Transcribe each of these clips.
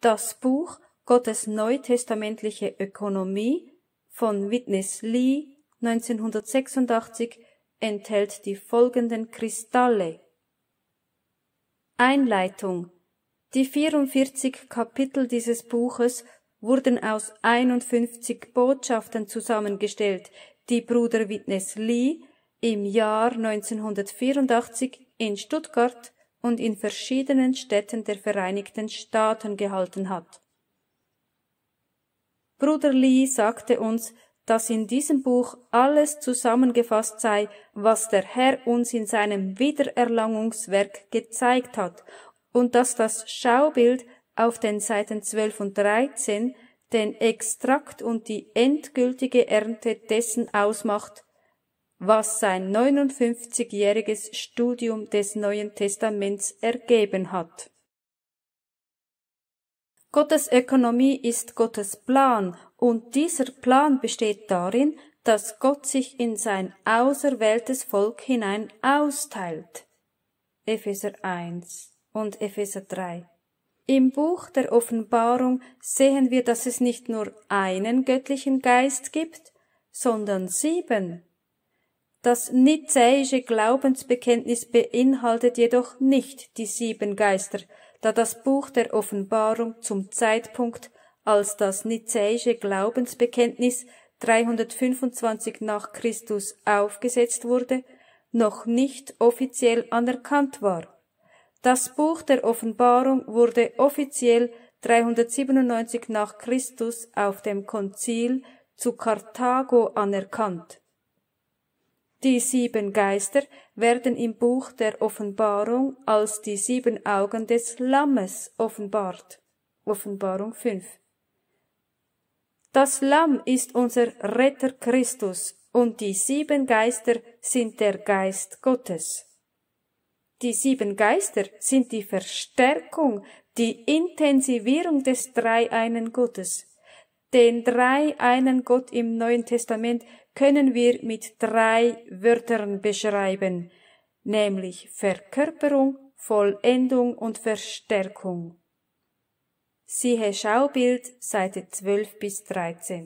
Das Buch Gottes neutestamentliche Ökonomie von Witness Lee 1986 enthält die folgenden Kristalle. Einleitung. Die 44 Kapitel dieses Buches wurden aus 51 Botschaften zusammengestellt, die Bruder Witness Lee im Jahr 1984 in Stuttgart und in verschiedenen Städten der Vereinigten Staaten gehalten hat. Bruder Lee sagte uns, dass in diesem Buch alles zusammengefasst sei, was der Herr uns in seinem Wiedererlangungswerk gezeigt hat, und dass das Schaubild auf den Seiten 12 und 13 den Extrakt und die endgültige Ernte dessen ausmacht, was sein 59-jähriges Studium des Neuen Testaments ergeben hat. Gottes Ökonomie ist Gottes Plan, und dieser Plan besteht darin, dass Gott sich in sein auserwähltes Volk hinein austeilt. Epheser 1 und Epheser 3. Im Buch der Offenbarung sehen wir, dass es nicht nur einen göttlichen Geist gibt, sondern 7. Das nizäische Glaubensbekenntnis beinhaltet jedoch nicht die 7 Geister, da das Buch der Offenbarung zum Zeitpunkt, als das nizäische Glaubensbekenntnis 325 nach Christus aufgesetzt wurde, noch nicht offiziell anerkannt war. Das Buch der Offenbarung wurde offiziell 397 nach Christus auf dem Konzil zu Karthago anerkannt. Die 7 Geister werden im Buch der Offenbarung als die 7 Augen des Lammes offenbart. Offenbarung 5. Das Lamm ist unser Retter Christus und die 7 Geister sind der Geist Gottes. Die 7 Geister sind die Verstärkung, die Intensivierung des Dreieinen Gottes. Den Dreieinen Gott im Neuen Testament können wir mit 3 Wörtern beschreiben, nämlich Verkörperung, Vollendung und Verstärkung. Siehe Schaubild, Seite 12 bis 13.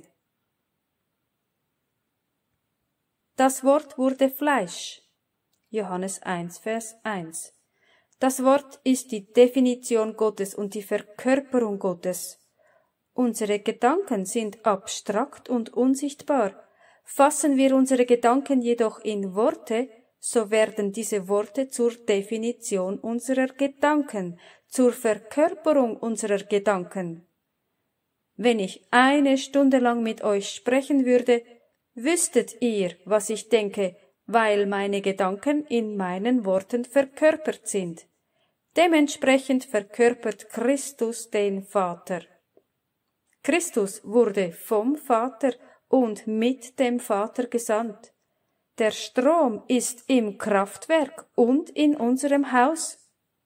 Das Wort wurde Fleisch. Johannes 1, Vers 1. Das Wort ist die Definition Gottes und die Verkörperung Gottes. Unsere Gedanken sind abstrakt und unsichtbar. Fassen wir unsere Gedanken jedoch in Worte, so werden diese Worte zur Definition unserer Gedanken, zur Verkörperung unserer Gedanken. Wenn ich 1 Stunde lang mit euch sprechen würde, wüsstet ihr, was ich denke, weil meine Gedanken in meinen Worten verkörpert sind. Dementsprechend verkörpert Christus den Vater. Christus wurde vom Vater und mit dem Vater gesandt. Der Strom ist im Kraftwerk und in unserem Haus.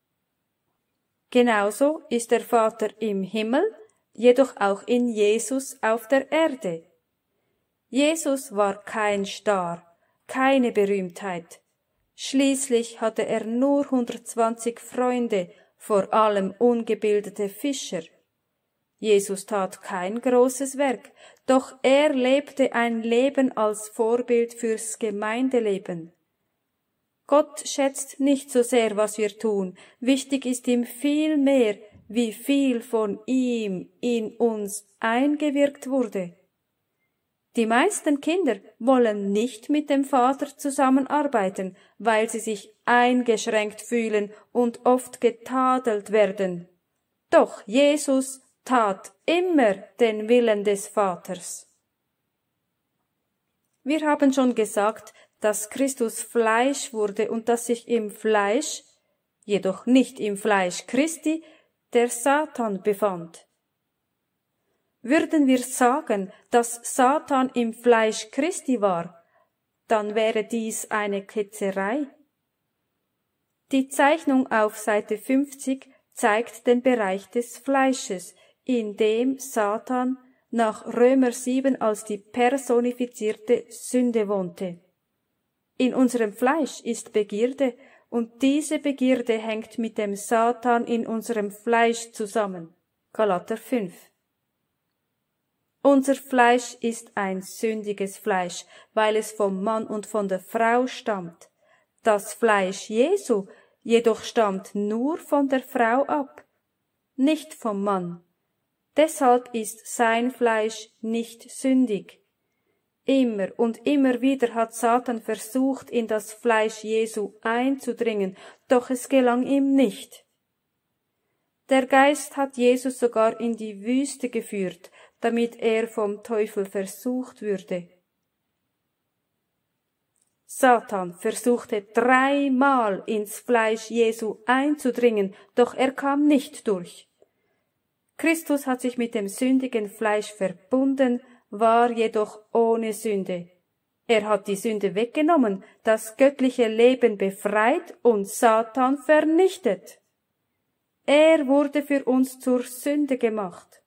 Genauso ist der Vater im Himmel, jedoch auch in Jesus auf der Erde. Jesus war kein Star, keine Berühmtheit. Schließlich hatte er nur 120 Freunde, vor allem ungebildete Fischer. Jesus tat kein großes Werk, doch er lebte ein Leben als Vorbild fürs Gemeindeleben. Gott schätzt nicht so sehr, was wir tun, wichtig ist ihm viel mehr, wie viel von ihm in uns eingewirkt wurde. Die meisten Kinder wollen nicht mit dem Vater zusammenarbeiten, weil sie sich eingeschränkt fühlen und oft getadelt werden. Doch Jesus tat immer den Willen des Vaters. Wir haben schon gesagt, dass Christus Fleisch wurde und dass sich im Fleisch, jedoch nicht im Fleisch Christi, der Satan befand. Würden wir sagen, dass Satan im Fleisch Christi war, dann wäre dies eine Ketzerei. Die Zeichnung auf Seite 50 zeigt den Bereich des Fleisches, in dem Satan nach Römer 7 als die personifizierte Sünde wohnte. In unserem Fleisch ist Begierde, und diese Begierde hängt mit dem Satan in unserem Fleisch zusammen. Galater 5. Unser Fleisch ist ein sündiges Fleisch, weil es vom Mann und von der Frau stammt. Das Fleisch Jesu jedoch stammt nur von der Frau ab, nicht vom Mann. Deshalb ist sein Fleisch nicht sündig. Immer und immer wieder hat Satan versucht, in das Fleisch Jesu einzudringen, doch es gelang ihm nicht. Der Geist hat Jesus sogar in die Wüste geführt, damit er vom Teufel versucht würde. Satan versuchte 3-mal ins Fleisch Jesu einzudringen, doch er kam nicht durch. Christus hat sich mit dem sündigen Fleisch verbunden, war jedoch ohne Sünde. Er hat die Sünde weggenommen, das göttliche Leben befreit und Satan vernichtet. Er wurde für uns zur Sünde gemacht.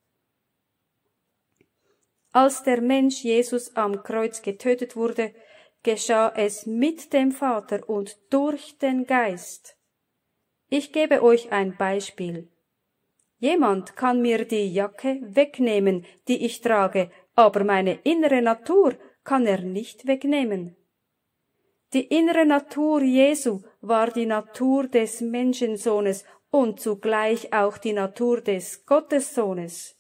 Als der Mensch Jesus am Kreuz getötet wurde, geschah es mit dem Vater und durch den Geist. Ich gebe euch ein Beispiel. Jemand kann mir die Jacke wegnehmen, die ich trage, aber meine innere Natur kann er nicht wegnehmen. Die innere Natur Jesu war die Natur des Menschensohnes und zugleich auch die Natur des Gottessohnes.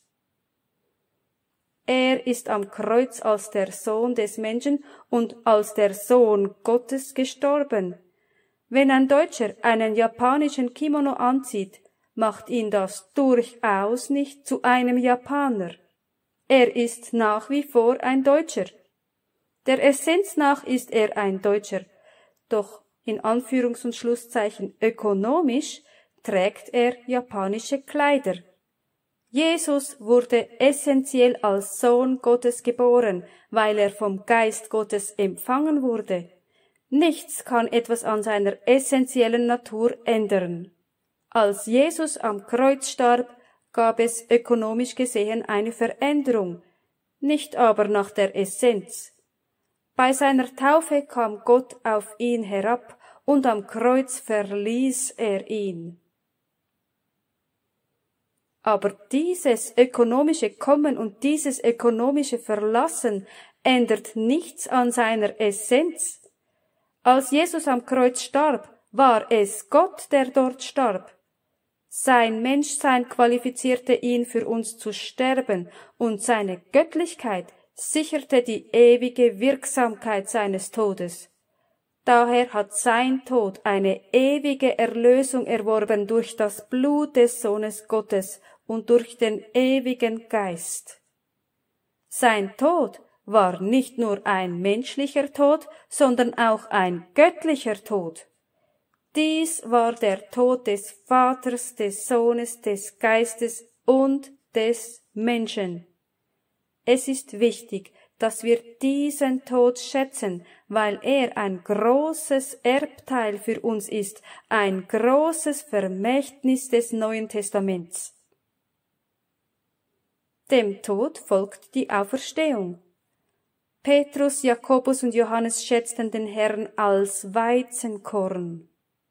Er ist am Kreuz als der Sohn des Menschen und als der Sohn Gottes gestorben. Wenn ein Deutscher einen japanischen Kimono anzieht, macht ihn das durchaus nicht zu einem Japaner. Er ist nach wie vor ein Deutscher. Der Essenz nach ist er ein Deutscher, doch in Anführungs- und Schlusszeichen ökonomisch trägt er japanische Kleider. Jesus wurde essentiell als Sohn Gottes geboren, weil er vom Geist Gottes empfangen wurde. Nichts kann etwas an seiner essentiellen Natur ändern. Als Jesus am Kreuz starb, gab es ökonomisch gesehen eine Veränderung, nicht aber nach der Essenz. Bei seiner Taufe kam Gott auf ihn herab und am Kreuz verließ er ihn. Aber dieses ökonomische Kommen und dieses ökonomische Verlassen ändert nichts an seiner Essenz. Als Jesus am Kreuz starb, war es Gott, der dort starb. Sein Menschsein qualifizierte ihn für uns zu sterben, und seine Göttlichkeit sicherte die ewige Wirksamkeit seines Todes. Daher hat sein Tod eine ewige Erlösung erworben durch das Blut des Sohnes Gottes und durch den ewigen Geist. Sein Tod war nicht nur ein menschlicher Tod, sondern auch ein göttlicher Tod. Dies war der Tod des Vaters, des Sohnes, des Geistes und des Menschen. Es ist wichtig, dass wir diesen Tod schätzen, weil er ein großes Erbteil für uns ist, ein großes Vermächtnis des Neuen Testaments. Dem Tod folgt die Auferstehung. Petrus, Jakobus und Johannes schätzten den Herrn als Weizenkorn.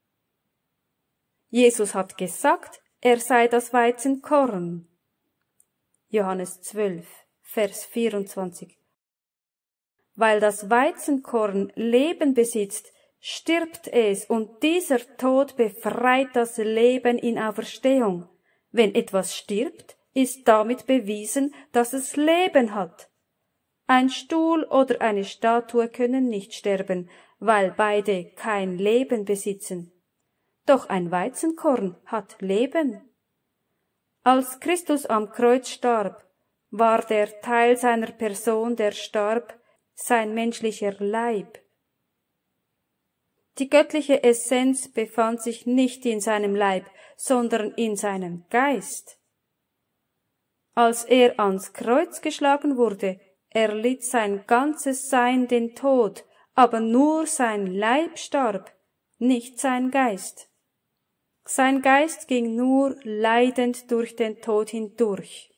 Jesus hat gesagt, er sei das Weizenkorn. Johannes 12, Vers 24. Weil das Weizenkorn Leben besitzt, stirbt es, und dieser Tod befreit das Leben in Auferstehung. Wenn etwas stirbt, ist damit bewiesen, dass es Leben hat. Ein Stuhl oder eine Statue können nicht sterben, weil beide kein Leben besitzen. Doch ein Weizenkorn hat Leben. Als Christus am Kreuz starb, war der Teil seiner Person, der starb, sein menschlicher Leib. Die göttliche Essenz befand sich nicht in seinem Leib, sondern in seinem Geist. Als er ans Kreuz geschlagen wurde, erlitt sein ganzes Sein den Tod, aber nur sein Leib starb, nicht sein Geist. Sein Geist ging nur leidend durch den Tod hindurch.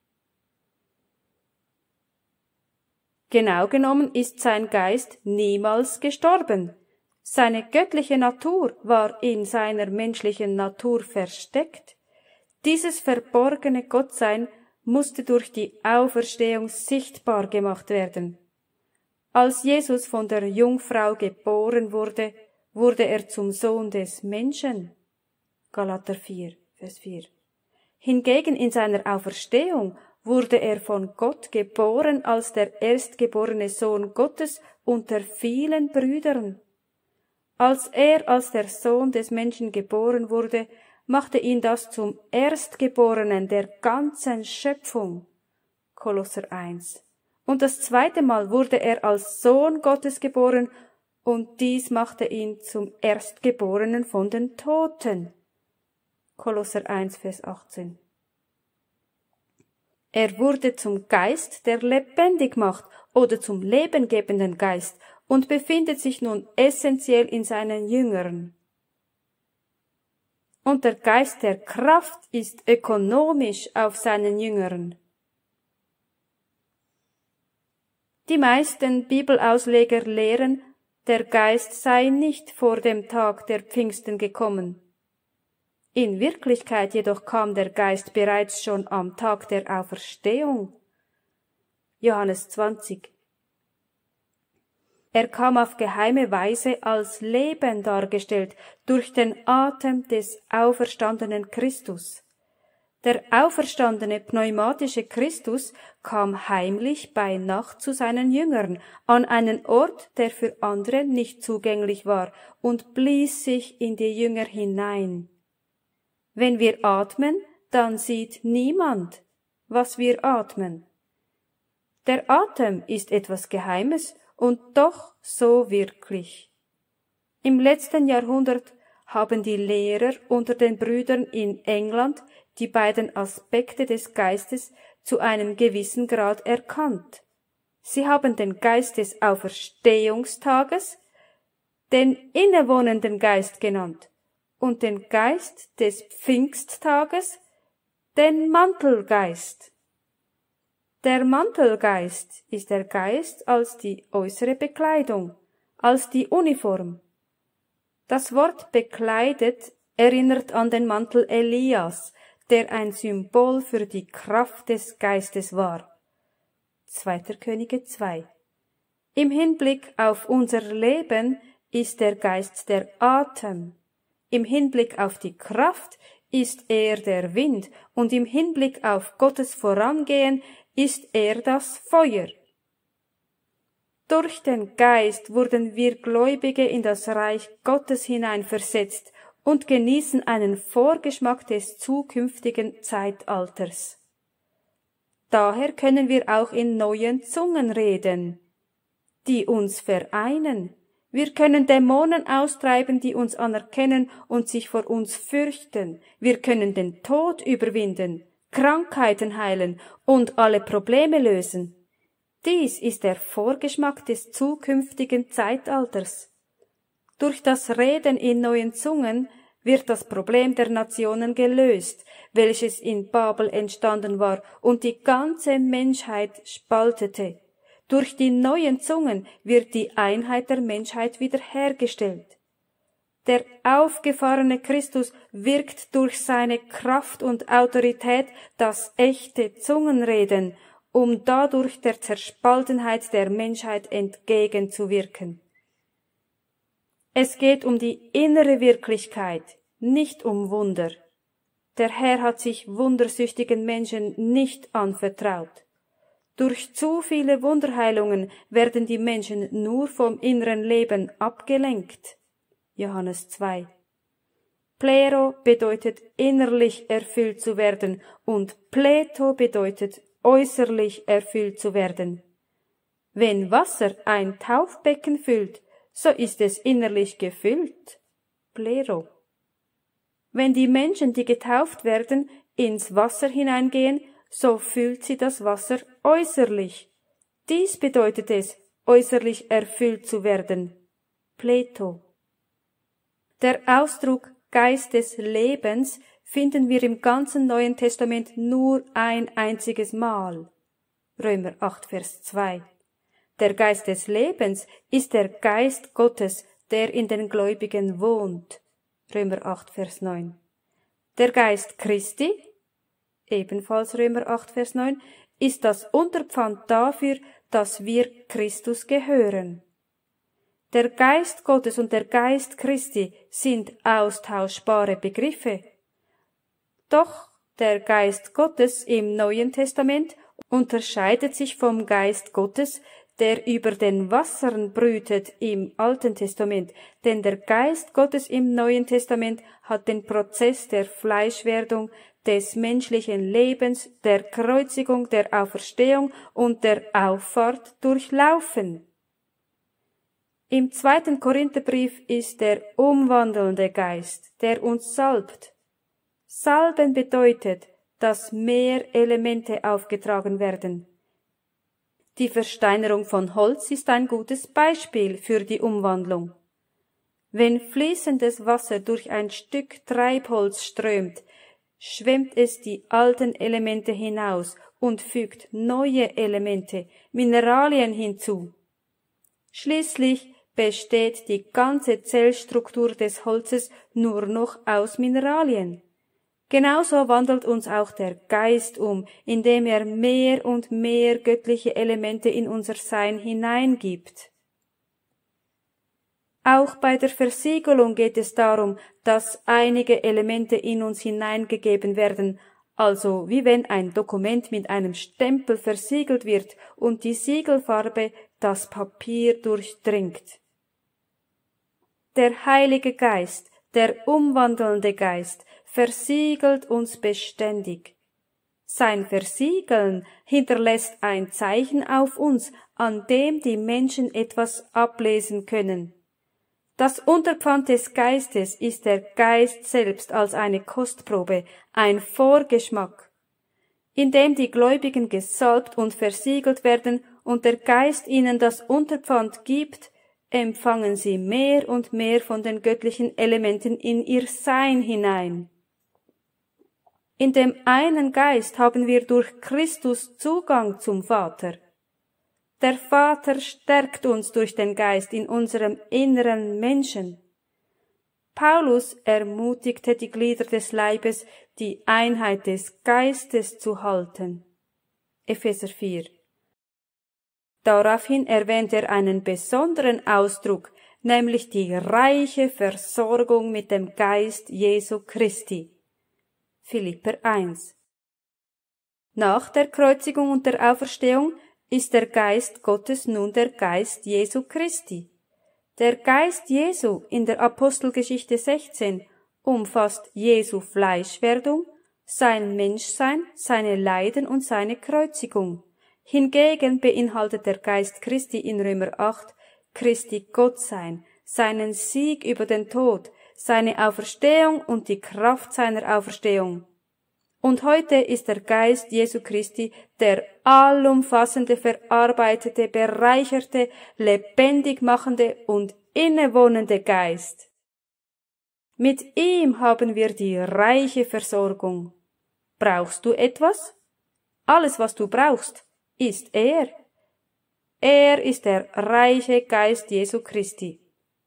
Genau genommen ist sein Geist niemals gestorben. Seine göttliche Natur war in seiner menschlichen Natur versteckt. Dieses verborgene Gottsein musste durch die Auferstehung sichtbar gemacht werden. Als Jesus von der Jungfrau geboren wurde, wurde er zum Sohn des Menschen. Galater 4, Vers 4. Hingegen in seiner Auferstehung wurde er von Gott geboren als der erstgeborene Sohn Gottes unter vielen Brüdern. Als er als der Sohn des Menschen geboren wurde, machte ihn das zum Erstgeborenen der ganzen Schöpfung. Kolosser 1. Und das zweite Mal wurde er als Sohn Gottes geboren, und dies machte ihn zum Erstgeborenen von den Toten. Kolosser 1, Vers 18. Er wurde zum Geist, der lebendig macht, oder zum lebengebenden Geist, und befindet sich nun essentiell in seinen Jüngern. Und der Geist der Kraft ist ökonomisch auf seinen Jüngern. Die meisten Bibelausleger lehren, der Geist sei nicht vor dem Tag der Pfingsten gekommen. In Wirklichkeit jedoch kam der Geist bereits schon am Tag der Auferstehung. Johannes 20. Er kam auf geheime Weise als Leben dargestellt durch den Atem des auferstandenen Christus. Der auferstandene pneumatische Christus kam heimlich bei Nacht zu seinen Jüngern an einen Ort, der für andere nicht zugänglich war, und blies sich in die Jünger hinein. Wenn wir atmen, dann sieht niemand, was wir atmen. Der Atem ist etwas Geheimes und doch so wirklich. Im letzten Jahrhundert haben die Lehrer unter den Brüdern in England die beiden Aspekte des Geistes zu einem gewissen Grad erkannt. Sie haben den Geist des Auferstehungstages den innewohnenden Geist genannt und den Geist des Pfingsttages den Mantelgeist. Der Mantelgeist ist der Geist als die äußere Bekleidung, als die Uniform. Das Wort bekleidet erinnert an den Mantel Elias, der ein Symbol für die Kraft des Geistes war. 2. Könige 2. Im Hinblick auf unser Leben ist der Geist der Atem. Im Hinblick auf die Kraft ist er der Wind und im Hinblick auf Gottes Vorangehen ist er das Feuer. Durch den Geist wurden wir Gläubige in das Reich Gottes hineinversetzt und genießen einen Vorgeschmack des zukünftigen Zeitalters. Daher können wir auch in neuen Zungen reden, die uns vereinen. Wir können Dämonen austreiben, die uns anerkennen und sich vor uns fürchten. Wir können den Tod überwinden, Krankheiten heilen und alle Probleme lösen. Dies ist der Vorgeschmack des zukünftigen Zeitalters. Durch das Reden in neuen Zungen wird das Problem der Nationen gelöst, welches in Babel entstanden war und die ganze Menschheit spaltete. Durch die neuen Zungen wird die Einheit der Menschheit wiederhergestellt. Der aufgefahrene Christus wirkt durch seine Kraft und Autorität das echte Zungenreden, um dadurch der Zerspaltenheit der Menschheit entgegenzuwirken. Es geht um die innere Wirklichkeit, nicht um Wunder. Der Herr hat sich wundersüchtigen Menschen nicht anvertraut. Durch zu viele Wunderheilungen werden die Menschen nur vom inneren Leben abgelenkt. Johannes 2. Plero bedeutet innerlich erfüllt zu werden und Pleto bedeutet äußerlich erfüllt zu werden. Wenn Wasser ein Taufbecken füllt, so ist es innerlich gefüllt. Plero. Wenn die Menschen, die getauft werden, ins Wasser hineingehen, so füllt sie das Wasser äußerlich. Dies bedeutet es, äußerlich erfüllt zu werden. Pleto. Der Ausdruck Geist des Lebens finden wir im ganzen Neuen Testament nur ein einziges Mal. Römer 8, Vers 2. Der Geist des Lebens ist der Geist Gottes, der in den Gläubigen wohnt. Römer 8, Vers 9. Der Geist Christi ebenfalls Römer 8, Vers 9, ist das Unterpfand dafür, dass wir Christus gehören. Der Geist Gottes und der Geist Christi sind austauschbare Begriffe. Doch der Geist Gottes im Neuen Testament unterscheidet sich vom Geist Gottes, der über den Wassern brütet im Alten Testament, denn der Geist Gottes im Neuen Testament hat den Prozess der Fleischwerdung, des menschlichen Lebens, der Kreuzigung, der Auferstehung und der Auffahrt durchlaufen. Im 2. Korintherbrief ist der umwandelnde Geist, der uns salbt. Salben bedeutet, dass mehr Elemente aufgetragen werden. Die Versteinerung von Holz ist ein gutes Beispiel für die Umwandlung. Wenn fließendes Wasser durch ein Stück Treibholz strömt, schwemmt es die alten Elemente hinaus und fügt neue Elemente, Mineralien hinzu. Schließlich besteht die ganze Zellstruktur des Holzes nur noch aus Mineralien. Genauso wandelt uns auch der Geist indem er mehr und mehr göttliche Elemente in unser Sein hineingibt. Auch bei der Versiegelung geht es darum, dass einige Elemente in uns hineingegeben werden, also wie wenn ein Dokument mit einem Stempel versiegelt wird und die Siegelfarbe das Papier durchdringt. Der Heilige Geist, der umwandelnde Geist, versiegelt uns beständig. Sein Versiegeln hinterlässt ein Zeichen auf uns, an dem die Menschen etwas ablesen können. Das Unterpfand des Geistes ist der Geist selbst als eine Kostprobe, ein Vorgeschmack. Indem die Gläubigen gesalbt und versiegelt werden und der Geist ihnen das Unterpfand gibt, empfangen sie mehr und mehr von den göttlichen Elementen in ihr Sein hinein. In dem einen Geist haben wir durch Christus Zugang zum Vater. Der Vater stärkt uns durch den Geist in unserem inneren Menschen. Paulus ermutigte die Glieder des Leibes, die Einheit des Geistes zu halten. Epheser 4. Daraufhin erwähnt er einen besonderen Ausdruck, nämlich die reiche Versorgung mit dem Geist Jesu Christi. Philipper 1. Nach der Kreuzigung und der Auferstehung ist der Geist Gottes nun der Geist Jesu Christi. Der Geist Jesu in der Apostelgeschichte 16 umfasst Jesu Fleischwerdung, sein Menschsein, seine Leiden und seine Kreuzigung. Hingegen beinhaltet der Geist Christi in Römer 8 Christi Gottsein, seinen Sieg über den Tod, seine Auferstehung und die Kraft seiner Auferstehung. Und heute ist der Geist Jesu Christi der allumfassende, verarbeitete, bereicherte, lebendig machende und innewohnende Geist. Mit ihm haben wir die reiche Versorgung. Brauchst du etwas? Alles, was du brauchst, ist er. Er ist der reiche Geist Jesu Christi.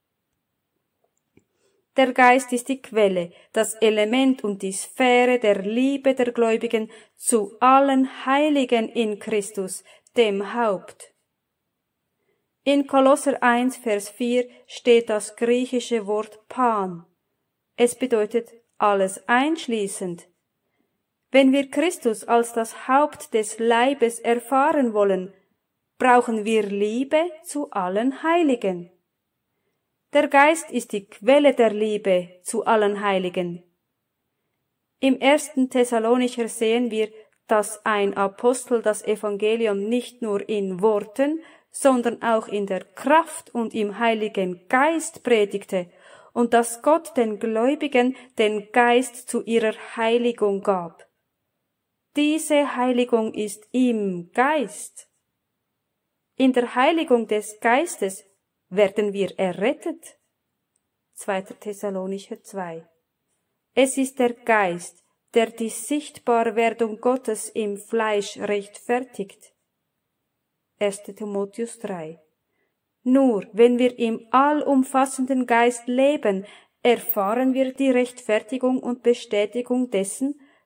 Der Geist ist die Quelle, das Element und die Sphäre der Liebe der Gläubigen zu allen Heiligen in Christus, dem Haupt. In Kolosser 1, Vers 4 steht das griechische Wort Pan. Es bedeutet alles einschließend. Wenn wir Christus als das Haupt des Leibes erfahren wollen, brauchen wir Liebe zu allen Heiligen. Der Geist ist die Quelle der Liebe zu allen Heiligen. Im 1. Thessalonicher sehen wir, dass ein Apostel das Evangelium nicht nur in Worten, sondern auch in der Kraft und im Heiligen Geist predigte und dass Gott den Gläubigen den Geist zu ihrer Heiligung gab. Diese Heiligung ist im Geist. In der Heiligung des Geistes werden wir errettet. 2. Thessalonicher 2. Es ist der Geist, der die Sichtbarwerdung Gottes im Fleisch rechtfertigt. 1. Timotheus 3. Nur wenn wir im allumfassenden Geist leben, erfahren wir die Rechtfertigung und Bestätigung dessen,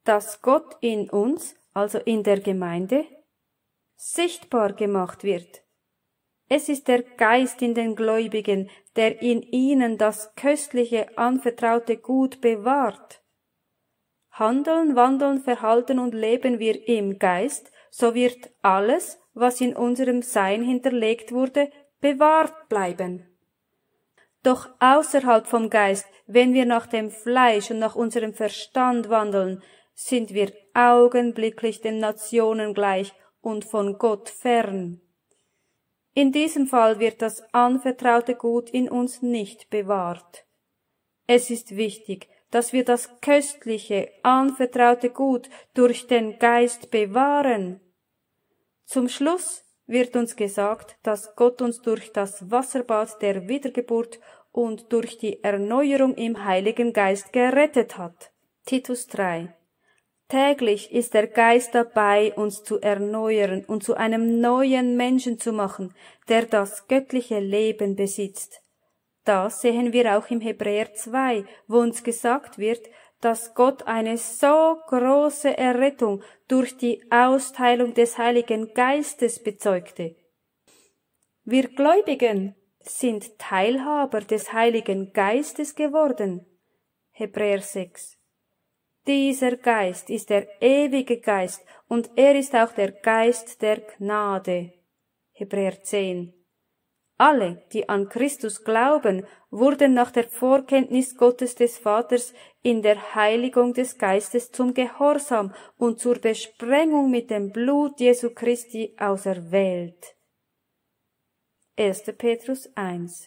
dass Gott in uns, also in der Gemeinde, sichtbar gemacht wird. Es ist der Geist in den Gläubigen, der in ihnen das köstliche, anvertraute Gut bewahrt. Handeln, wandeln, verhalten und leben wir im Geist, so wird alles, was in unserem Sein hinterlegt wurde, bewahrt bleiben. Doch außerhalb vom Geist, wenn wir nach dem Fleisch und nach unserem Verstand wandeln, sind wir augenblicklich den Nationen gleich und von Gott fern. In diesem Fall wird das anvertraute Gut in uns nicht bewahrt. Es ist wichtig, dass wir das köstliche, anvertraute Gut durch den Geist bewahren. Zum Schluss wird uns gesagt, dass Gott uns durch das Wasserbad der Wiedergeburt und durch die Erneuerung im Heiligen Geist gerettet hat. Titus 3. Täglich ist der Geist dabei, uns zu erneuern und zu einem neuen Menschen zu machen, der das göttliche Leben besitzt. Das sehen wir auch im Hebräer 2, wo uns gesagt wird, dass Gott eine so große Errettung durch die Austeilung des Heiligen Geistes bezeugte. Wir Gläubigen sind Teilhaber des Heiligen Geistes geworden. Hebräer 6. Dieser Geist ist der ewige Geist und er ist auch der Geist der Gnade. Hebräer 10. Alle, die an Christus glauben, wurden nach der Vorkenntnis Gottes des Vaters in der Heiligung des Geistes zum Gehorsam und zur Besprengung mit dem Blut Jesu Christi auserwählt. 1. Petrus 1.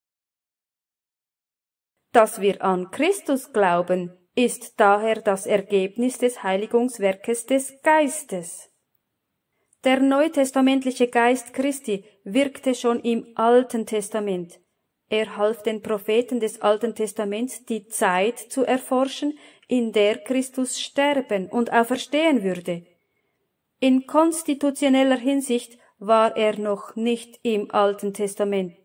Dass wir an Christus glauben, ist daher das Ergebnis des Heiligungswerkes des Geistes. Der neutestamentliche Geist Christi wirkte schon im Alten Testament. Er half den Propheten des Alten Testaments, die Zeit zu erforschen, in der Christus sterben und auferstehen würde. In konstitutioneller Hinsicht war er noch nicht im Alten Testament.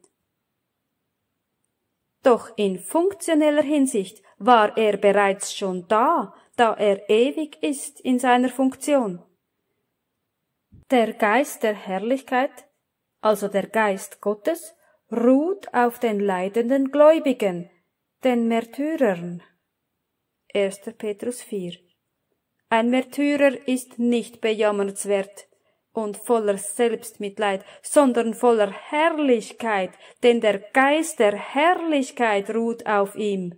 Doch in funktioneller Hinsicht war er bereits schon da er ewig ist in seiner Funktion. Der Geist der Herrlichkeit, also der Geist Gottes, ruht auf den leidenden Gläubigen, den Märtyrern. 1. Petrus 4. Ein Märtyrer ist nicht bejammernswert und voller Selbstmitleid, sondern voller Herrlichkeit, denn der Geist der Herrlichkeit ruht auf ihm.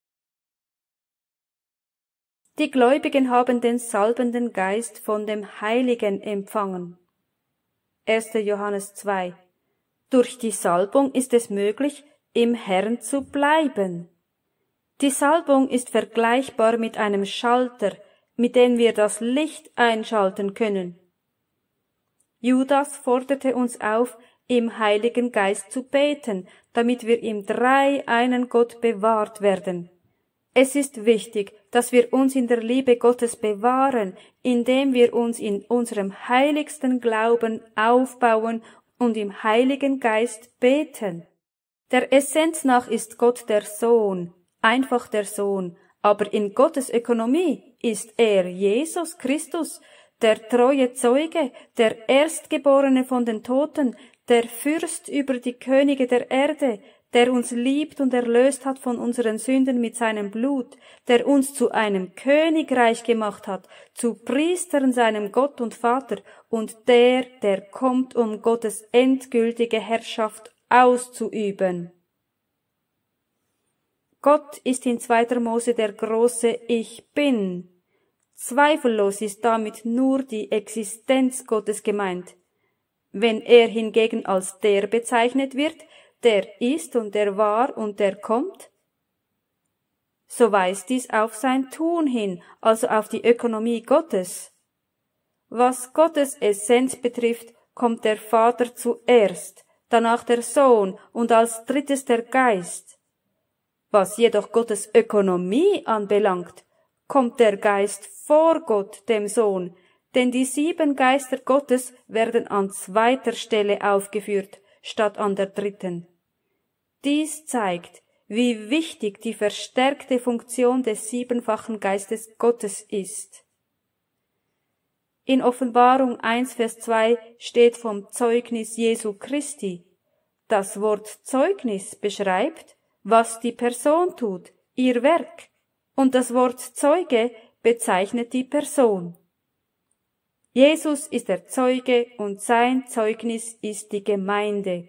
Die Gläubigen haben den salbenden Geist von dem Heiligen empfangen. 1. Johannes 2. Durch die Salbung ist es möglich, im Herrn zu bleiben. Die Salbung ist vergleichbar mit einem Schalter, mit dem wir das Licht einschalten können. Judas forderte uns auf, im Heiligen Geist zu beten, damit wir im dreieinen Gott bewahrt werden. Es ist wichtig, dass wir uns in der Liebe Gottes bewahren, indem wir uns in unserem heiligsten Glauben aufbauen und im Heiligen Geist beten. Der Essenz nach ist Gott der Sohn, einfach der Sohn, aber in Gottes Ökonomie ist er Jesus Christus, der treue Zeuge, der Erstgeborene von den Toten, der Fürst über die Könige der Erde, der uns liebt und erlöst hat von unseren Sünden mit seinem Blut, der uns zu einem Königreich gemacht hat, zu Priestern seinem Gott und Vater, und der kommt, um Gottes endgültige Herrschaft auszuüben. Gott ist in 2. Mose der große Ich Bin. Zweifellos ist damit nur die Existenz Gottes gemeint. Wenn er hingegen als der bezeichnet wird, der ist und der war und der kommt, so weist dies auf sein Tun hin, also auf die Ökonomie Gottes. Was Gottes Essenz betrifft, kommt der Vater zuerst, danach der Sohn und als drittes der Geist. Was jedoch Gottes Ökonomie anbelangt, kommt der Geist vor Gott, dem Sohn, denn die 7 Geister Gottes werden an 2. Stelle aufgeführt, statt an der 3. Dies zeigt, wie wichtig die verstärkte Funktion des siebenfachen Geistes Gottes ist. In Offenbarung 1, Vers 2 steht vom Zeugnis Jesu Christi. Das Wort Zeugnis beschreibt, was die Person tut, ihr Werk, und das Wort Zeuge bezeichnet die Person. Jesus ist der Zeuge und sein Zeugnis ist die Gemeinde.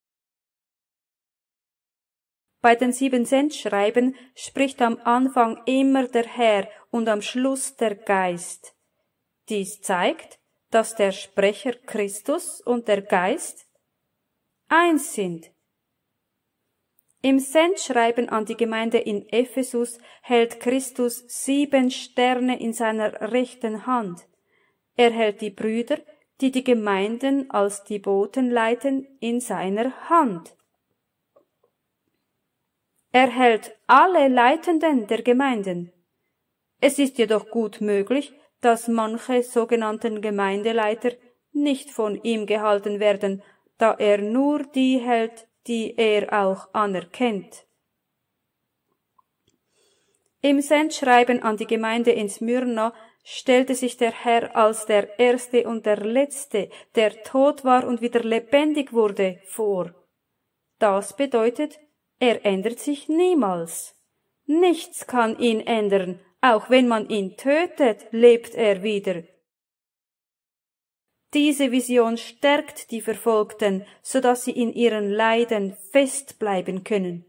Bei den 7 Sendschreiben spricht am Anfang immer der Herr und am Schluss der Geist. Dies zeigt, dass der Sprecher Christus und der Geist eins sind. Im Sendschreiben an die Gemeinde in Ephesus hält Christus 7 Sterne in seiner rechten Hand. Er hält die Brüder, die die Gemeinden als die Boten leiten, in seiner Hand. Er hält alle Leitenden der Gemeinden. Es ist jedoch gut möglich, dass manche sogenannten Gemeindeleiter nicht von ihm gehalten werden, da er nur die hält, die er auch anerkennt. Im Sendschreiben an die Gemeinde in Smyrna stellte sich der Herr als der Erste und der Letzte, der tot war und wieder lebendig wurde, vor. Das bedeutet, er ändert sich niemals. Nichts kann ihn ändern, auch wenn man ihn tötet, lebt er wieder. Diese Vision stärkt die Verfolgten, so dass sie in ihren Leiden festbleiben können.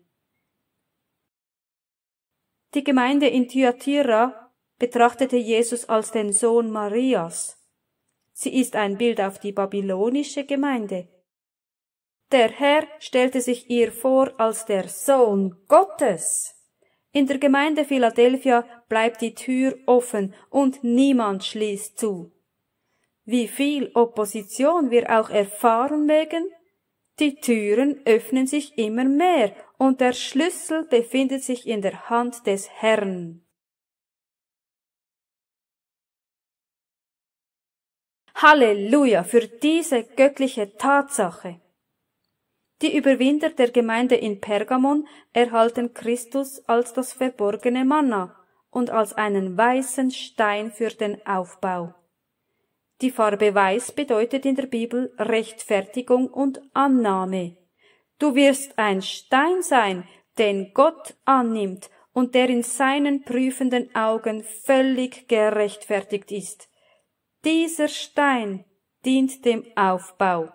Die Gemeinde in Thyatira betrachtete Jesus als den Sohn Marias. Sie ist ein Bild auf die babylonische Gemeinde. Der Herr stellte sich ihr vor als der Sohn Gottes. In der Gemeinde Philadelphia bleibt die Tür offen und niemand schließt zu. Wie viel Opposition wir auch erfahren mögen, die Türen öffnen sich immer mehr und der Schlüssel befindet sich in der Hand des Herrn. Halleluja für diese göttliche Tatsache! Die Überwinder der Gemeinde in Pergamon erhalten Christus als das verborgene Manna und als einen weißen Stein für den Aufbau. Die Farbe Weiß bedeutet in der Bibel Rechtfertigung und Annahme. Du wirst ein Stein sein, den Gott annimmt und der in seinen prüfenden Augen völlig gerechtfertigt ist. Dieser Stein dient dem Aufbau.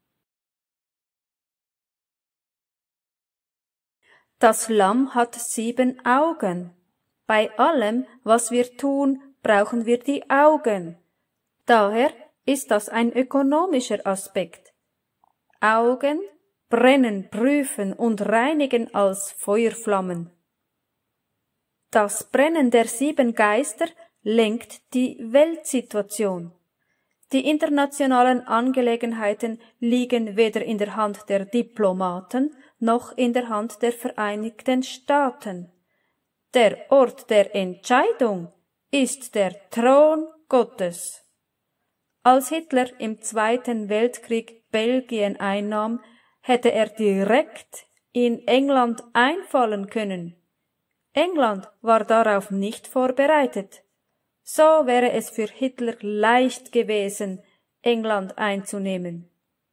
Das Lamm hat 7 Augen. Bei allem, was wir tun, brauchen wir die Augen. Daher ist das ein ökonomischer Aspekt. Augen brennen, prüfen und reinigen als Feuerflammen. Das Brennen der 7 Geister lenkt die Weltsituation. Die internationalen Angelegenheiten liegen weder in der Hand der Diplomaten noch in der Hand der Vereinigten Staaten. Der Ort der Entscheidung ist der Thron Gottes. Als Hitler im Zweiten Weltkrieg Belgien einnahm, hätte er direkt in England einfallen können. England war darauf nicht vorbereitet. So wäre es für Hitler leicht gewesen, England einzunehmen.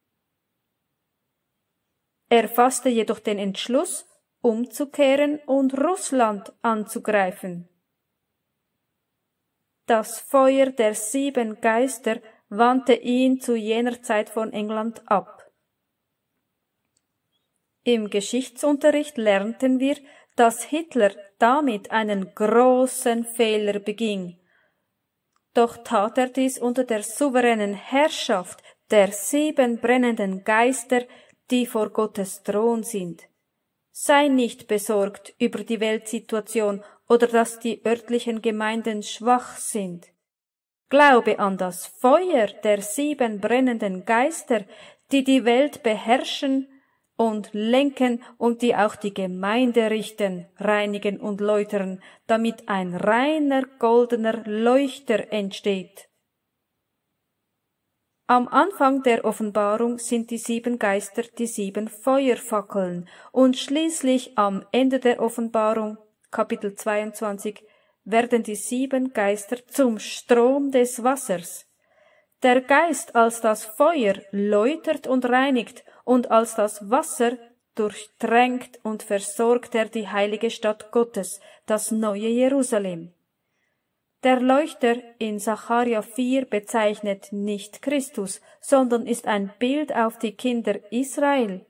Er fasste jedoch den Entschluss, umzukehren und Russland anzugreifen. Das Feuer der 7 Geister wandte ihn zu jener Zeit von England ab. Im Geschichtsunterricht lernten wir, dass Hitler damit einen großen Fehler beging. Doch tat er dies unter der souveränen Herrschaft der 7 brennenden Geister, die vor Gottes Thron sind. Sei nicht besorgt über die Weltsituation oder dass die örtlichen Gemeinden schwach sind. Glaube an das Feuer der 7 brennenden Geister, die die Welt beherrschen und lenken und die auch die Gemeinde richten, reinigen und läutern, damit ein reiner goldener Leuchter entsteht. Am Anfang der Offenbarung sind die 7 Geister die 7 Feuerfackeln und schließlich am Ende der Offenbarung, Kapitel 22, werden die 7 Geister zum Strom des Wassers. Der Geist als das Feuer läutert und reinigt und als das Wasser durchtränkt und versorgt er die heilige Stadt Gottes, das neue Jerusalem. Der Leuchter in Sacharja 4 bezeichnet nicht Christus, sondern ist ein Bild auf die Kinder Israel.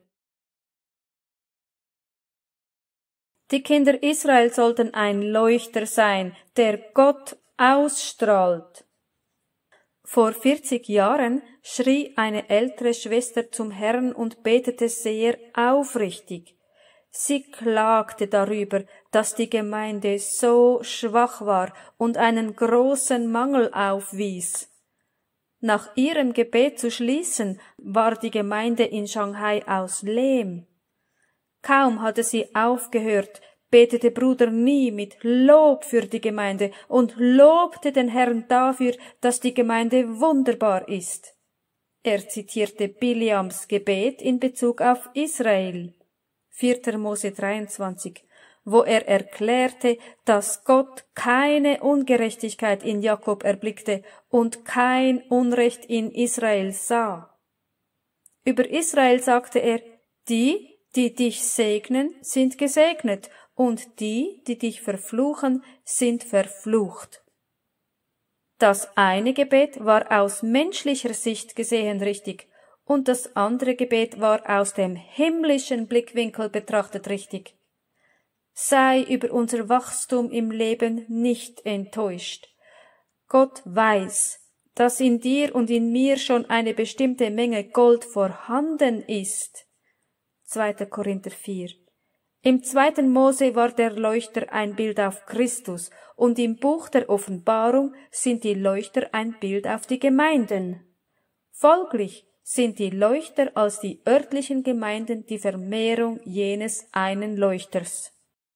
Die Kinder Israel sollten ein Leuchter sein, der Gott ausstrahlt. Vor 40 Jahren schrie eine ältere Schwester zum Herrn und betete sehr aufrichtig. Sie klagte darüber, dass die Gemeinde so schwach war und einen großen Mangel aufwies. Nach ihrem Gebet zu schließen, war die Gemeinde in Shanghai aus Lehm. Kaum hatte sie aufgehört, betete Bruder Nie mit Lob für die Gemeinde und lobte den Herrn dafür, dass die Gemeinde wunderbar ist. Er zitierte Biliams Gebet in Bezug auf Israel. 4. Mose 23, wo er erklärte, dass Gott keine Ungerechtigkeit in Jakob erblickte und kein Unrecht in Israel sah. Über Israel sagte er, die dich segnen, sind gesegnet, und die dich verfluchen, sind verflucht. Das eine Gebet war aus menschlicher Sicht gesehen richtig, und das andere Gebet war aus dem himmlischen Blickwinkel betrachtet richtig. Sei über unser Wachstum im Leben nicht enttäuscht. Gott weiß, dass in dir und in mir schon eine bestimmte Menge Gold vorhanden ist. 2. Korinther 4. Im 2. Mose war der Leuchter ein Bild auf Christus und im Buch der Offenbarung sind die Leuchter ein Bild auf die Gemeinden. Folglich sind die Leuchter als die örtlichen Gemeinden die Vermehrung jenes einen Leuchters.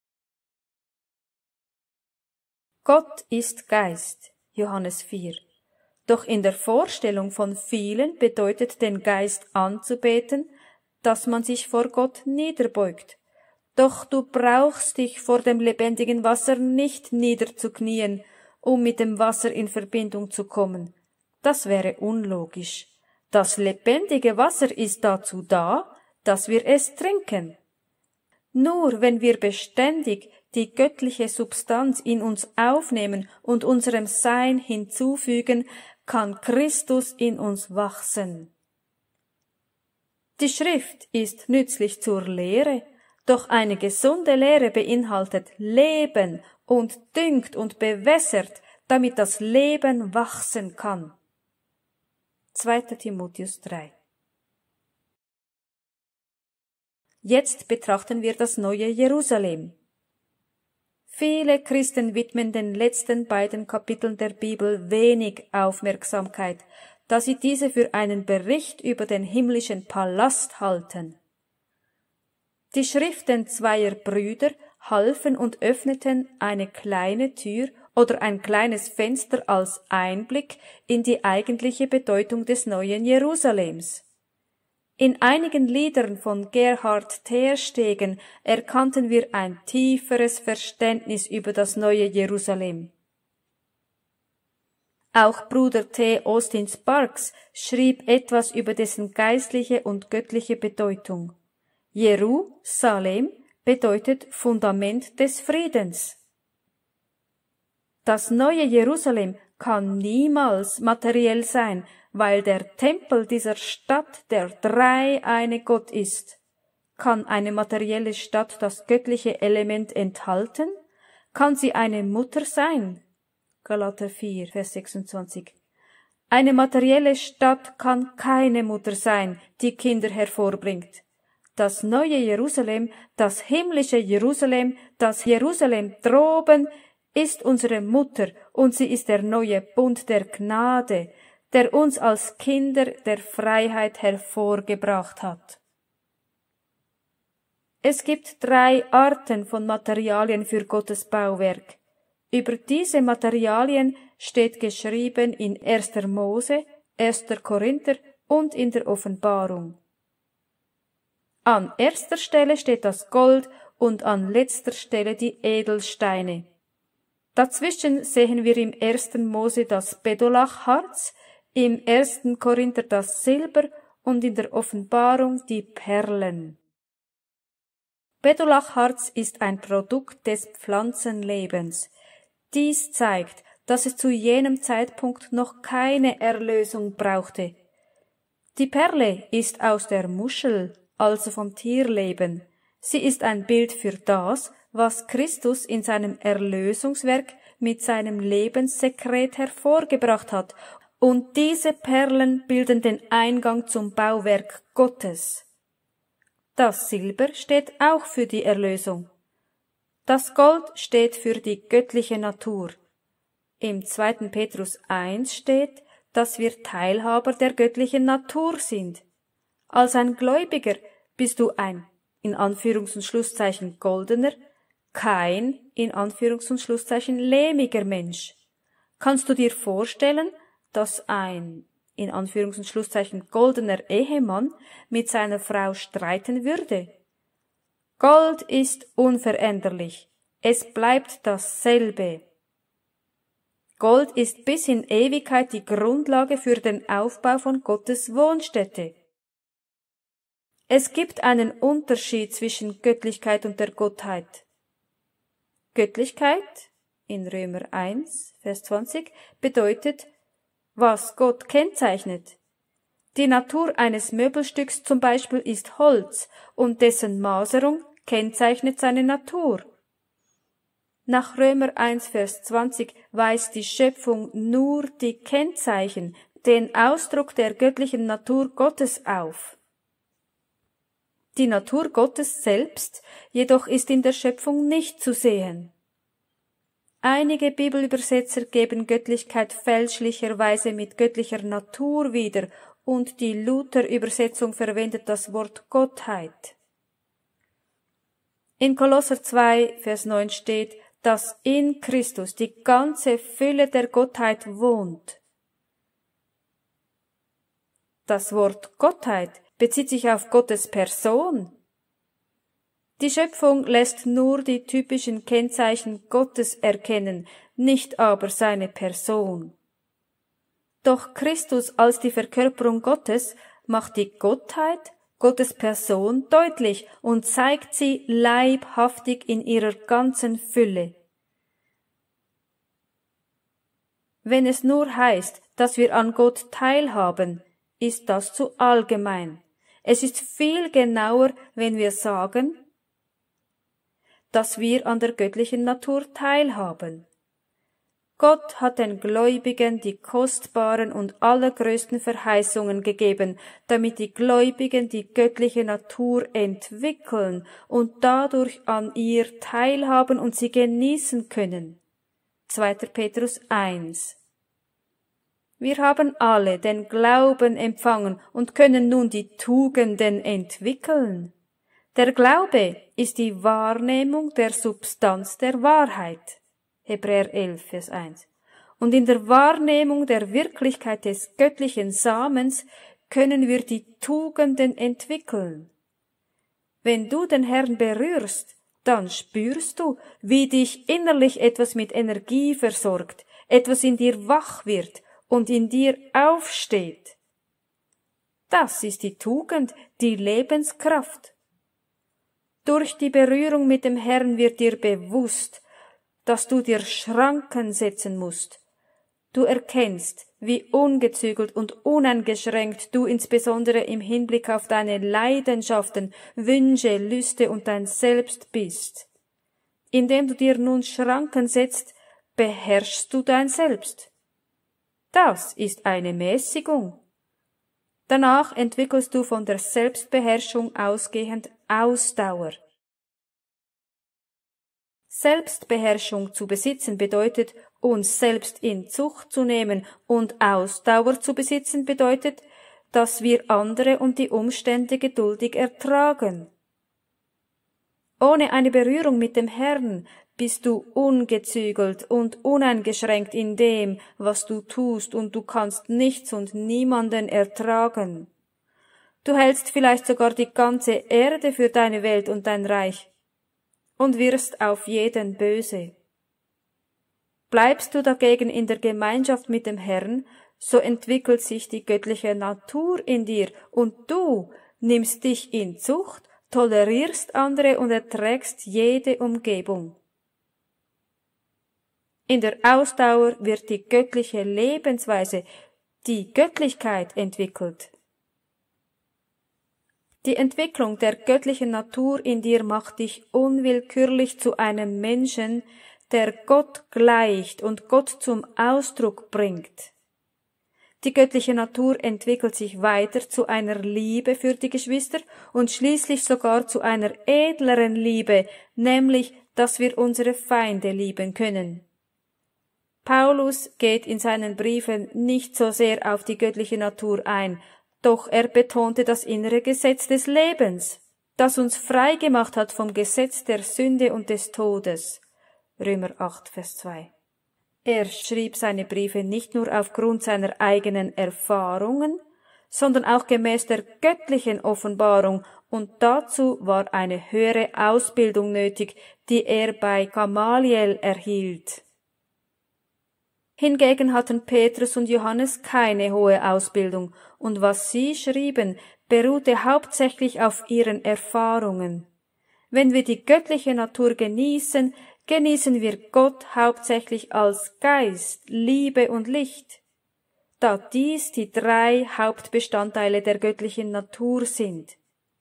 Gott ist Geist, Johannes 4. Doch in der Vorstellung von vielen bedeutet den Geist anzubeten, dass man sich vor Gott niederbeugt. Doch du brauchst dich vor dem lebendigen Wasser nicht niederzuknien, um mit dem Wasser in Verbindung zu kommen. Das wäre unlogisch. Das lebendige Wasser ist dazu da, dass wir es trinken. Nur wenn wir beständig die göttliche Substanz in uns aufnehmen und unserem Sein hinzufügen, kann Christus in uns wachsen. Die Schrift ist nützlich zur Lehre, doch eine gesunde Lehre beinhaltet Leben und düngt und bewässert, damit das Leben wachsen kann. 2. Timotheus 3. Jetzt betrachten wir das neue Jerusalem. Viele Christen widmen den letzten beiden Kapiteln der Bibel wenig Aufmerksamkeit, da sie diese für einen Bericht über den himmlischen Palast halten. Die Schriften zweier Brüder halfen und öffneten eine kleine Tür oder ein kleines Fenster als Einblick in die eigentliche Bedeutung des neuen Jerusalems. In einigen Liedern von Gerhard Terstegen erkannten wir ein tieferes Verständnis über das neue Jerusalem. Auch Bruder T. Austin Sparks schrieb etwas über dessen geistliche und göttliche Bedeutung. Jerusalem bedeutet Fundament des Friedens. Das neue Jerusalem kann niemals materiell sein, weil der Tempel dieser Stadt der dreieine Gott ist. Kann eine materielle Stadt das göttliche Element enthalten? Kann sie eine Mutter sein? Galater 4, Vers 26. Eine materielle Stadt kann keine Mutter sein, die Kinder hervorbringt. Das neue Jerusalem, das himmlische Jerusalem, das Jerusalem droben, ist unsere Mutter und sie ist der neue Bund der Gnade, der uns als Kinder der Freiheit hervorgebracht hat. Es gibt 3 Arten von Materialien für Gottes Bauwerk. Über diese Materialien steht geschrieben in 1. Mose, 1. Korinther und in der Offenbarung. An erster Stelle steht das Gold und an letzter Stelle die Edelsteine. Dazwischen sehen wir im 1. Mose das Bedolachharz, im 1. Korinther das Silber und in der Offenbarung die Perlen. Bedolachharz ist ein Produkt des Pflanzenlebens. Dies zeigt, dass es zu jenem Zeitpunkt noch keine Erlösung brauchte. Die Perle ist aus der Muschel, also vom Tierleben. Sie ist ein Bild für das, was Christus in seinem Erlösungswerk mit seinem Lebenssekret hervorgebracht hat, und diese Perlen bilden den Eingang zum Bauwerk Gottes. Das Silber steht auch für die Erlösung. Das Gold steht für die göttliche Natur. Im 2. Petrus 1 steht, dass wir Teilhaber der göttlichen Natur sind. Als ein Gläubiger bist du ein, in Anführungs- und Schlusszeichen, goldener, kein, in Anführungs- und Schlusszeichen, lehmiger Mensch. Kannst du dir vorstellen, dass ein, in Anführungs- und Schlusszeichen, goldener Ehemann mit seiner Frau streiten würde? Gold ist unveränderlich. Es bleibt dasselbe. Gold ist bis in Ewigkeit die Grundlage für den Aufbau von Gottes Wohnstätte. Es gibt einen Unterschied zwischen Göttlichkeit und der Gottheit. Göttlichkeit, in Römer 1, Vers 20, bedeutet, was Gott kennzeichnet. Die Natur eines Möbelstücks zum Beispiel ist Holz und dessen Maserung kennzeichnet seine Natur. Nach Römer 1, Vers 20 weist die Schöpfung nur die Kennzeichen, den Ausdruck der göttlichen Natur Gottes auf. Die Natur Gottes selbst jedoch ist in der Schöpfung nicht zu sehen. Einige Bibelübersetzer geben Göttlichkeit fälschlicherweise mit göttlicher Natur wieder und die Luther-Übersetzung verwendet das Wort Gottheit. In Kolosser 2, Vers 9 steht, dass in Christus die ganze Fülle der Gottheit wohnt. Das Wort Gottheit bezieht sich auf Gottes Person. Die Schöpfung lässt nur die typischen Kennzeichen Gottes erkennen, nicht aber seine Person. Doch Christus als die Verkörperung Gottes macht die Gottheit, Gottes Person deutlich und zeigt sie leibhaftig in ihrer ganzen Fülle. Wenn es nur heißt, dass wir an Gott teilhaben, ist das zu allgemein. Es ist viel genauer, wenn wir sagen, dass wir an der göttlichen Natur teilhaben. Gott hat den Gläubigen die kostbaren und allergrößten Verheißungen gegeben, damit die Gläubigen die göttliche Natur entwickeln und dadurch an ihr teilhaben und sie genießen können. 2. Petrus 1. Wir haben alle den Glauben empfangen und können nun die Tugenden entwickeln. Der Glaube ist die Wahrnehmung der Substanz der Wahrheit. Hebräer 11, Vers 1. Und in der Wahrnehmung der Wirklichkeit des göttlichen Samens können wir die Tugenden entwickeln. Wenn du den Herrn berührst, dann spürst du, wie dich innerlich etwas mit Energie versorgt, etwas in dir wach wird und in dir aufsteht. Das ist die Tugend, die Lebenskraft. Durch die Berührung mit dem Herrn wird dir bewusst, dass du dir Schranken setzen musst. Du erkennst, wie ungezügelt und uneingeschränkt du insbesondere im Hinblick auf deine Leidenschaften, Wünsche, Lüste und dein Selbst bist. Indem du dir nun Schranken setzt, beherrschst du dein Selbst. Das ist eine Mäßigung. Danach entwickelst du von der Selbstbeherrschung ausgehend Ausdauer. Selbstbeherrschung zu besitzen bedeutet, uns selbst in Zucht zu nehmen, und Ausdauer zu besitzen bedeutet, dass wir andere und die Umstände geduldig ertragen. Ohne eine Berührung mit dem Herrn bist du ungezügelt und uneingeschränkt in dem, was du tust, und du kannst nichts und niemanden ertragen. Du hältst vielleicht sogar die ganze Erde für deine Welt und dein Reich und wirst auf jeden böse. Bleibst du dagegen in der Gemeinschaft mit dem Herrn, so entwickelt sich die göttliche Natur in dir und du nimmst dich in Zucht, tolerierst andere und erträgst jede Umgebung. In der Ausdauer wird die göttliche Lebensweise, die Göttlichkeit entwickelt. Die Entwicklung der göttlichen Natur in dir macht dich unwillkürlich zu einem Menschen, der Gott gleicht und Gott zum Ausdruck bringt. Die göttliche Natur entwickelt sich weiter zu einer Liebe für die Geschwister und schließlich sogar zu einer edleren Liebe, nämlich, dass wir unsere Feinde lieben können. Paulus geht in seinen Briefen nicht so sehr auf die göttliche Natur ein, doch er betonte das innere Gesetz des Lebens, das uns frei gemacht hat vom Gesetz der Sünde und des Todes. Römer 8, Vers 2. Er schrieb seine Briefe nicht nur aufgrund seiner eigenen Erfahrungen, sondern auch gemäß der göttlichen Offenbarung, und dazu war eine höhere Ausbildung nötig, die er bei Gamaliel erhielt. Hingegen hatten Petrus und Johannes keine hohe Ausbildung, und was sie schrieben, beruhte hauptsächlich auf ihren Erfahrungen. Wenn wir die göttliche Natur genießen, genießen wir Gott hauptsächlich als Geist, Liebe und Licht, da dies die 3 Hauptbestandteile der göttlichen Natur sind.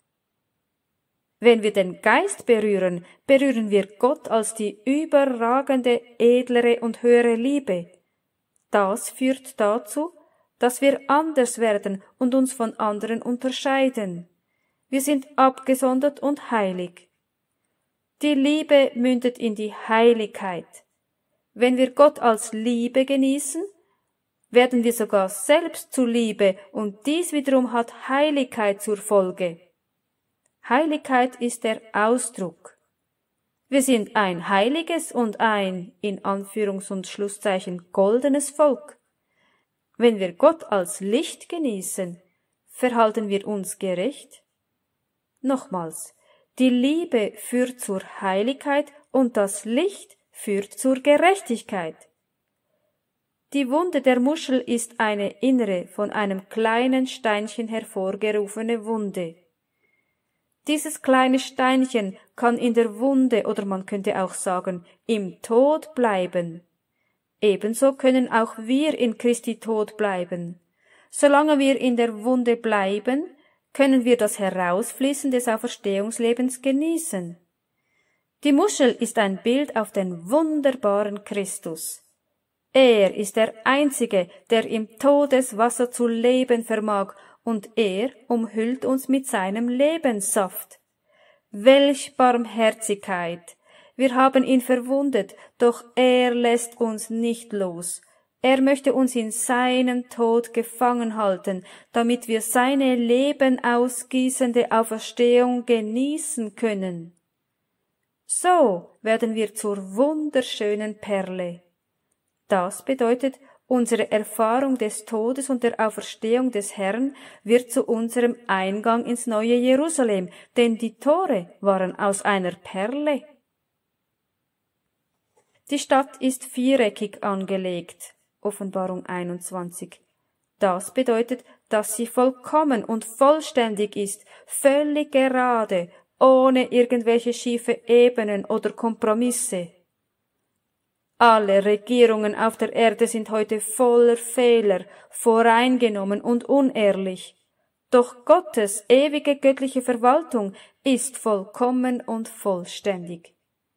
Wenn wir den Geist berühren, berühren wir Gott als die überragende, edlere und höhere Liebe. Das führt dazu, dass wir anders werden und uns von anderen unterscheiden. Wir sind abgesondert und heilig. Die Liebe mündet in die Heiligkeit. Wenn wir Gott als Liebe genießen, werden wir sogar selbst zu Liebe, und dies wiederum hat Heiligkeit zur Folge. Heiligkeit ist der Ausdruck. Wir sind ein heiliges und ein, in Anführungs- und Schlusszeichen, goldenes Volk. Wenn wir Gott als Licht genießen, verhalten wir uns gerecht? Nochmals, die Liebe führt zur Heiligkeit und das Licht führt zur Gerechtigkeit. Die Wunde der Muschel ist eine innere, von einem kleinen Steinchen hervorgerufene Wunde. Dieses kleine Steinchen kann in der Wunde, oder man könnte auch sagen, im Tod bleiben. Ebenso können auch wir in Christi Tod bleiben. Solange wir in der Wunde bleiben, können wir das Herausfließen des Auferstehungslebens genießen. Die Muschel ist ein Bild auf den wunderbaren Christus. Er ist der Einzige, der im Todeswasser zu leben vermag, und er umhüllt uns mit seinem Lebenssaft. Welch Barmherzigkeit! Wir haben ihn verwundet, doch er lässt uns nicht los. Er möchte uns in seinem Tod gefangen halten, damit wir seine lebenausgießende Auferstehung genießen können. So werden wir zur wunderschönen Perle. Das bedeutet, unsere Erfahrung des Todes und der Auferstehung des Herrn wird zu unserem Eingang ins neue Jerusalem, denn die Tore waren aus einer Perle. Die Stadt ist viereckig angelegt, Offenbarung 21. Das bedeutet, dass sie vollkommen und vollständig ist, völlig gerade, ohne irgendwelche schiefe Ebenen oder Kompromisse. Alle Regierungen auf der Erde sind heute voller Fehler, voreingenommen und unehrlich. Doch Gottes ewige göttliche Verwaltung ist vollkommen und vollständig.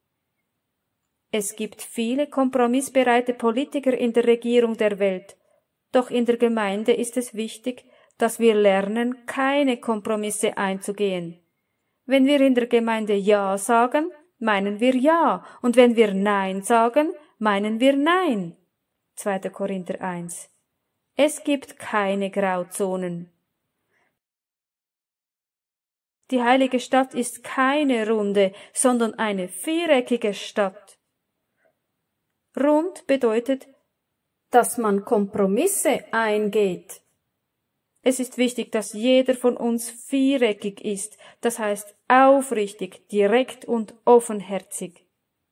Es gibt viele kompromissbereite Politiker in der Regierung der Welt, doch in der Gemeinde ist es wichtig, dass wir lernen, keine Kompromisse einzugehen. Wenn wir in der Gemeinde Ja sagen, meinen wir Ja, und wenn wir Nein sagen, meinen wir Nein. 2. Korinther 1. Es gibt keine Grauzonen. Die heilige Stadt ist keine runde, sondern eine viereckige Stadt. Rund bedeutet, dass man Kompromisse eingeht. Es ist wichtig, dass jeder von uns viereckig ist, das heißt aufrichtig, direkt und offenherzig.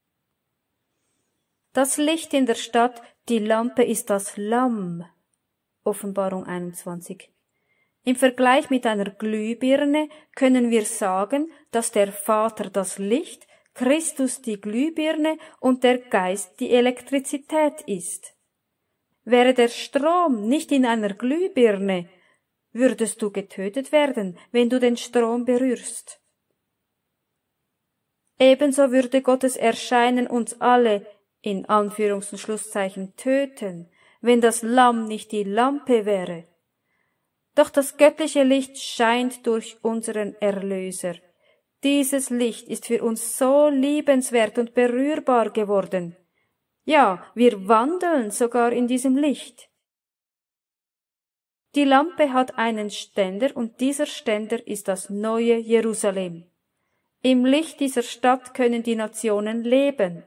Das Licht in der Stadt, die Lampe ist das Lamm. Offenbarung 21. Im Vergleich mit einer Glühbirne können wir sagen, dass der Vater das Licht, Christus die Glühbirne und der Geist die Elektrizität ist. Wäre der Strom nicht in einer Glühbirne, würdest du getötet werden, wenn du den Strom berührst. Ebenso würde Gottes Erscheinen uns alle, in Anführungs- und Schlusszeichen, töten, wenn das Lamm nicht die Lampe wäre. Doch das göttliche Licht scheint durch unseren Erlöser. Dieses Licht ist für uns so liebenswert und berührbar geworden. Ja, wir wandeln sogar in diesem Licht. Die Lampe hat einen Ständer und dieser Ständer ist das neue Jerusalem. Im Licht dieser Stadt können die Nationen leben.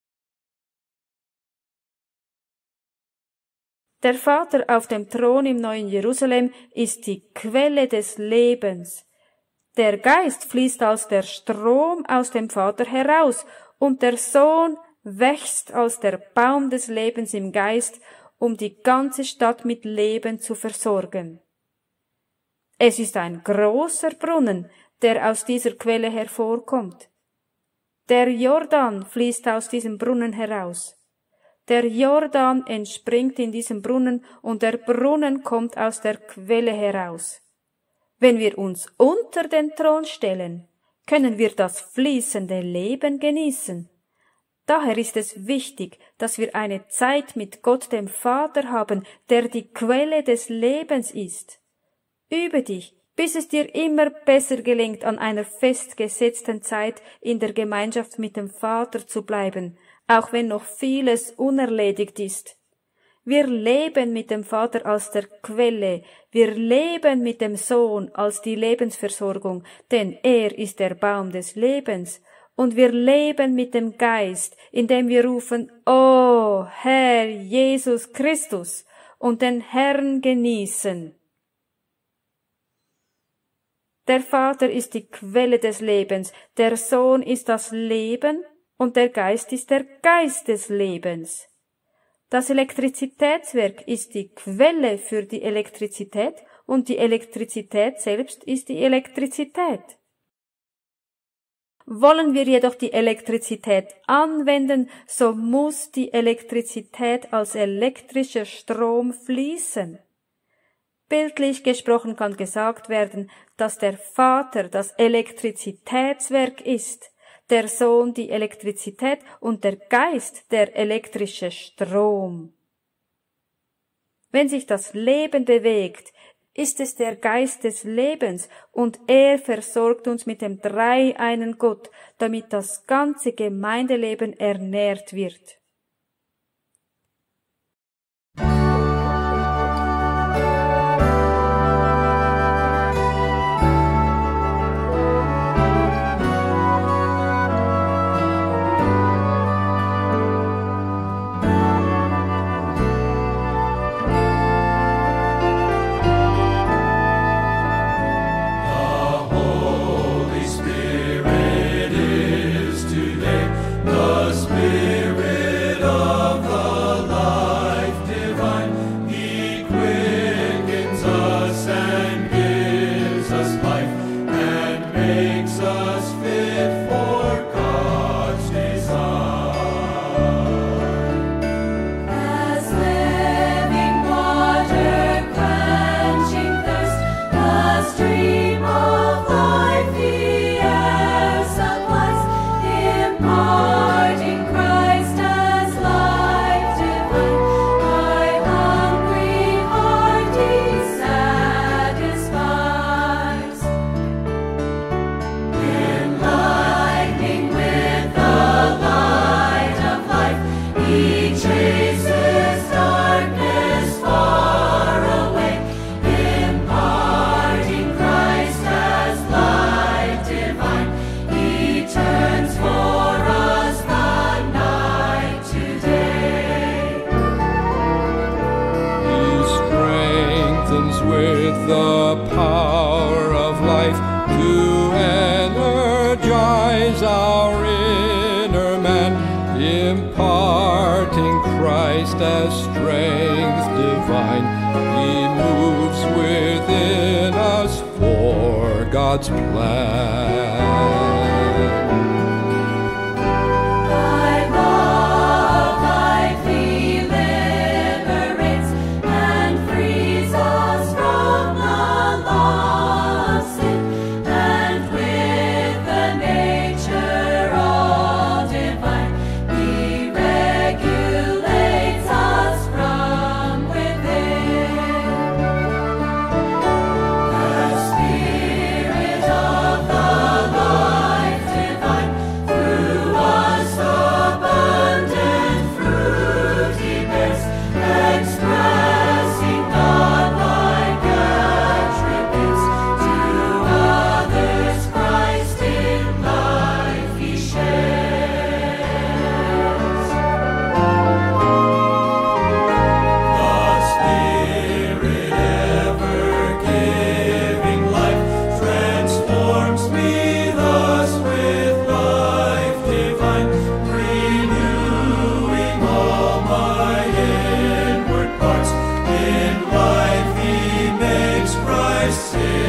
Der Vater auf dem Thron im neuen Jerusalem ist die Quelle des Lebens. Der Geist fließt als der Strom aus dem Vater heraus und der Sohn wächst als der Baum des Lebens im Geist, um die ganze Stadt mit Leben zu versorgen. Es ist ein großer Brunnen, der aus dieser Quelle hervorkommt. Der Jordan fließt aus diesem Brunnen heraus. Der Jordan entspringt in diesem Brunnen und der Brunnen kommt aus der Quelle heraus. Wenn wir uns unter den Thron stellen, können wir das fließende Leben genießen. Daher ist es wichtig, dass wir eine Zeit mit Gott dem Vater haben, der die Quelle des Lebens ist. Übe dich, bis es dir immer besser gelingt, an einer festgesetzten Zeit in der Gemeinschaft mit dem Vater zu bleiben, auch wenn noch vieles unerledigt ist. Wir leben mit dem Vater als der Quelle, wir leben mit dem Sohn als die Lebensversorgung, denn er ist der Baum des Lebens, und wir leben mit dem Geist, indem wir rufen, O Herr Jesus Christus, und den Herrn genießen. Der Vater ist die Quelle des Lebens, der Sohn ist das Leben, und der Geist ist der Geist des Lebens. Das Elektrizitätswerk ist die Quelle für die Elektrizität und die Elektrizität selbst ist die Elektrizität. Wollen wir jedoch die Elektrizität anwenden, so muss die Elektrizität als elektrischer Strom fließen. Bildlich gesprochen kann gesagt werden, dass der Vater das Elektrizitätswerk ist, der Sohn die Elektrizität und der Geist der elektrische Strom. Wenn sich das Leben bewegt, ist es der Geist des Lebens und er versorgt uns mit dem dreieinen Gott, damit das ganze Gemeindeleben ernährt wird. Spirit is today, the Spirit with the power of life to energize our inner man, imparting Christ as strength divine. He moves within us for God's plan. Christ